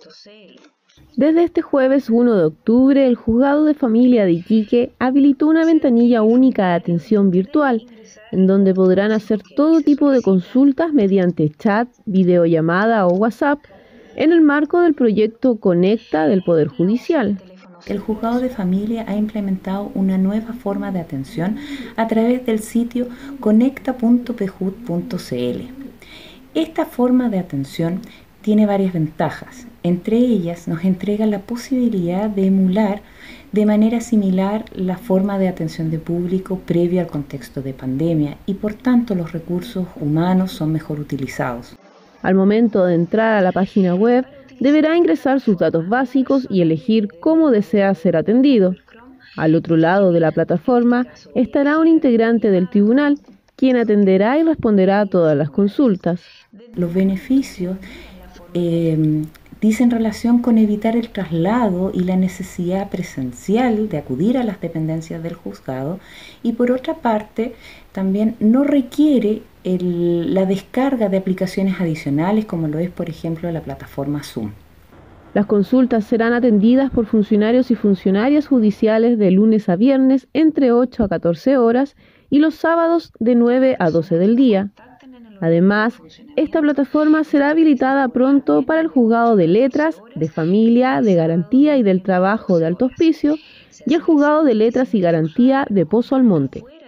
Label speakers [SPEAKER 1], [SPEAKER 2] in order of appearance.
[SPEAKER 1] Desde este jueves 1 de octubre, el Juzgado de Familia de Iquique habilitó una ventanilla única de atención virtual, en donde podrán hacer todo tipo de consultas mediante chat, videollamada o WhatsApp, en el marco del proyecto Conecta del Poder Judicial.
[SPEAKER 2] El Juzgado de Familia ha implementado una nueva forma de atención a través del sitio conecta.pjud.cl. Esta forma de atención tiene varias ventajas. Entre ellas, nos entrega la posibilidad de emular de manera similar la forma de atención de público previa al contexto de pandemia y, por tanto, los recursos humanos son mejor utilizados.
[SPEAKER 1] Al momento de entrar a la página web, deberá ingresar sus datos básicos y elegir cómo desea ser atendido. Al otro lado de la plataforma estará un integrante del tribunal, quien atenderá y responderá a todas las consultas.
[SPEAKER 2] Los beneficios dicen relación con evitar el traslado y la necesidad presencial de acudir a las dependencias del juzgado, y por otra parte también no requiere la descarga de aplicaciones adicionales como lo es, por ejemplo, la plataforma Zoom.
[SPEAKER 1] Las consultas serán atendidas por funcionarios y funcionarias judiciales de lunes a viernes entre 8 a 14 horas y los sábados de 9 a 12 del día. Además, esta plataforma será habilitada pronto para el Juzgado de Letras, de Familia, de Garantía y del Trabajo de Alto Hospicio y el Juzgado de Letras y Garantía de Pozo Almonte.